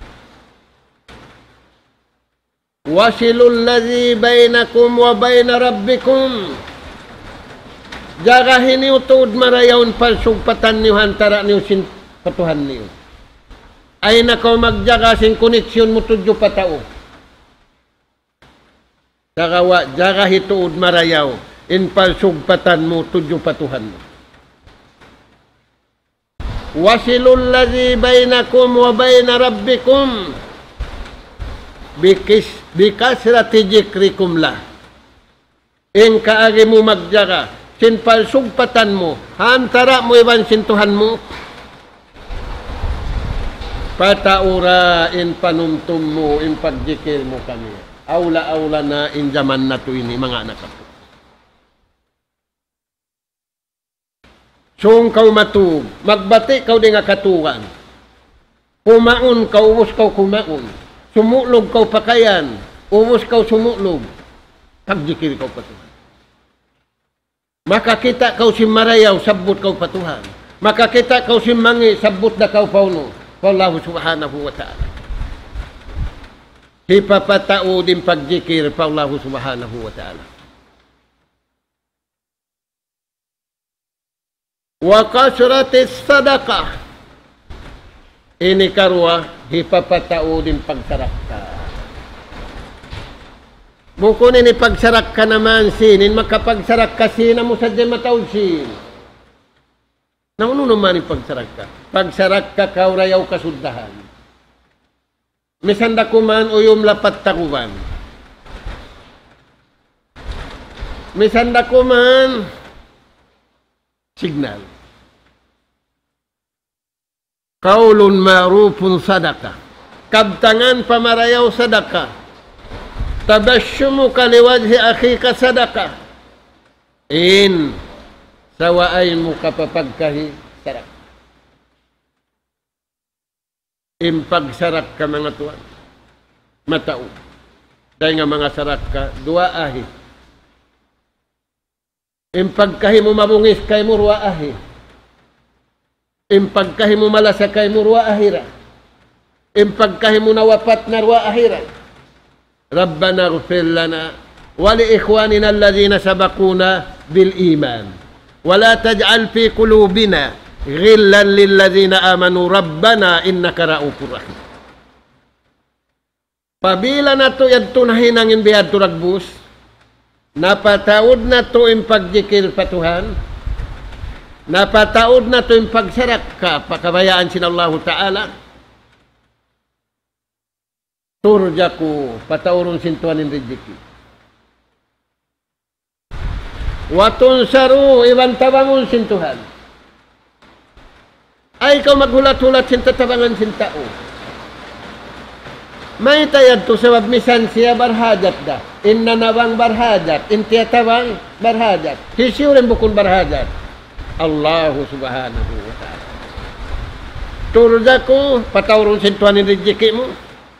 wasilul ladzi bainakum wa baina rabbikum. Jagahin niyo tuod marayaon palsugpatan niyo hantara niyo sin patuhan niyo. Ay nakaw magjaga sin koneksyon mo tudyo patao. Jagawa, jagahi tuod marayaw in palsugpatan mo tudyo patuhan mo. Wasilul ladzi bainakum wa baina rabbikum bikis bikasrati jikrikum lah. In kaagi mo magjaga sin palsugpatan mo, hantara mo iban sintuhan mo, pataura in panumtum mo, in pagjikil mo kami. Aula-aula na in zaman na to ini, mga anak ko. Sung kau matug, magbati kau di nga katuan. Kumaon kau, ubos kau kumaon. Sumulog kau pakayan, ubos kau sumulog. Pagjikil kau patuhan. Makakita kau si marayaw, sabot kau patuhan. Makakita kau si mangi, sabot na kau pauno. Wallahu subhanahu wa ta'ala. Hipapatao din pagjikir pa Allah subhanahu wa ta'ala. Wa kasratis sadaqah. Ini karwa, hipapatao din pagsarakta. Buko ni pagsarak ka naman sinin, makapagsarak ka sina mo sa dyan matawag sin. Nauno naman yung pagsarak ka. Pagsarak ka, kaurayaw kasundahan. Misanda kuman o yung lapat takuban. Misanda kuman, signal. Kaulun ma'rufun sadaka. Kabtangan pamarayaw sadaka. Tabasyumuka liwajhi akhika sadaka. In sawaay mo kapapagkahi sarak. Impagsarak ka mga tuwan. Matao. Dahil nga mga sarak ka, dua ahi. Impagkahi mo mabungis kay mo ruwa ahi. Impagkahi mo malasa kay mo ruwa ahira. Impagkahi mo nawapat na ruwa ahira. Rabbana ghfir lana wa li ikhwanina alladhina sabaquna bil iman wa la taj'al fi qulubina ghillan lil ladzina amanu rabbana innaka ra'ufur rahim. Pabila nato yadto nahinangin biadto ragbus, napataod nato im pagjikil patuhan, napataod nato im pagsarak ka pakabayaan sin Allah Ta'ala. Turja ko, patauron sintuan in rijiki. Watun saru, iwan tabangon sintuhan. Ay ikaw maghulat-hulat sintatabangan sintao. May tayad to sa wabmisan siya barhajat da. Inna nawang barhajat, intiya tabang barhajat. Hisiurin bukun barhajat. Allahu subhanahu wa ta'ala. Turja ko, patauron sintuan in rijiki mo.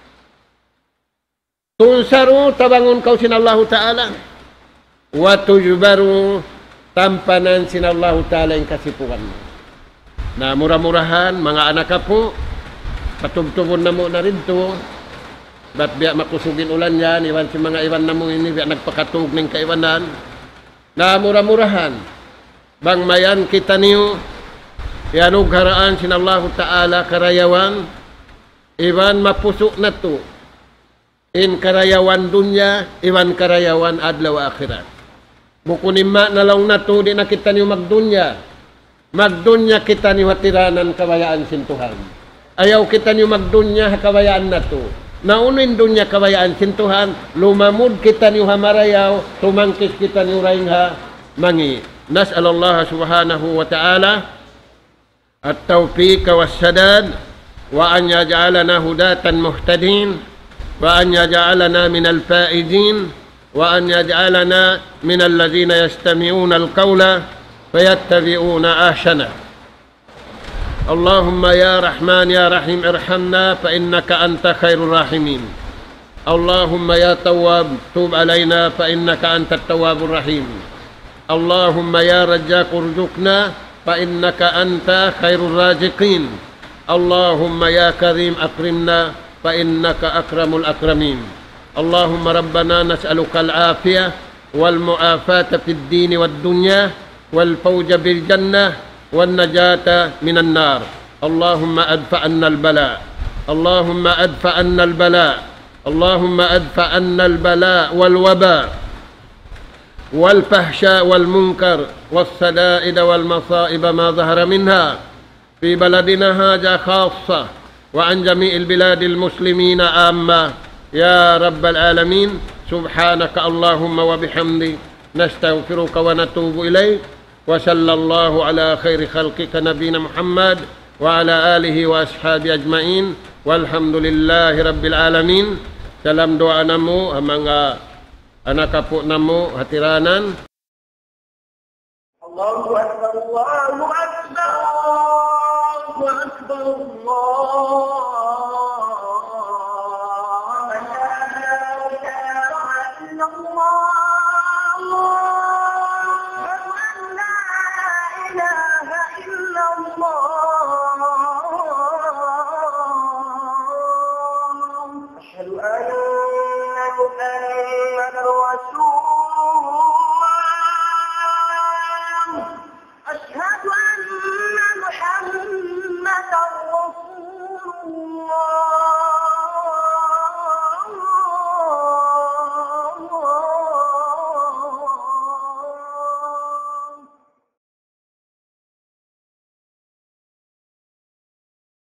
Tunsaru tabangon kau sin Allah Ta'ala. Wa tujbaru tampanan sin Allah Ta'ala yang kasipukan mo. na mura-murahan, mga anak ka po, patubtubon na mo na rin to. Ba't biya makusugin ulan yan, iwan si mga iwan na mo ini, biya nagpakatug ng kaiwanan. Na mura-murahan, bang mayan kita niyo, yanug haraan sin Allah Ta'ala karayawan, iwan mapusok na to. In karayawan dunya, iwan karayawan adlaw akhirat. Bukunima na lang na to, di na kita niyo magdunya. Magdunya kita niyo hatiranan kawayaan sintuhan. Ayaw kita niyo magdunya kawayaan na to. Naunin dunya kawayaan sintuhan, lumamud kita niyo hamarayaw, tumangkis kita niyo raingha, mangi. Nas'al Allah subhanahu wa ta'ala at-tawfiq wa sadad wa an yaj'alana hudatan muhtadin wa an yaj'alana min al-faizin wa an yaj'alana min alladhina yastami'una al-qawla fayattabi'una ahsana. اللهم يا رحمن يا رحيم ارحمنا فإنك أنت خير الراحمين. اللهم يا تواب توب علينا فإنك أنت التواب الرحيم. اللهم يا رزاق ارزقنا فإنك أنت خير الرازقين. اللهم يا كريم أكرمنا فإنك أكرم الأكرمين. اللهم ربنا نسألك العافية والمعافاة في الدين والدنيا والفوز بالجنة والنجاة من النار. اللهم أدفع عنا البلاء. اللهم أدفع عنا البلاء. اللهم أدفع عنا البلاء والوباء والفحشاء والمنكر والسدائد والمصائب ما ظهر منها في بلدنا هذا خاصة وعن جميع البلاد المسلمين عامة يا رب العالمين. سبحانك اللهم وبحمدك نستغفرك ونتوب إليك. وصلى الله على خير خلقك نبينا محمد وعلى آله وأصحابه أجمعين والحمد لله رب العالمين. Salam doa namo mga anak kapo namo hatiranan. Allahu Akbar, Allahu Akbar, Allahu Akbar, أشهد أن محمدا رسول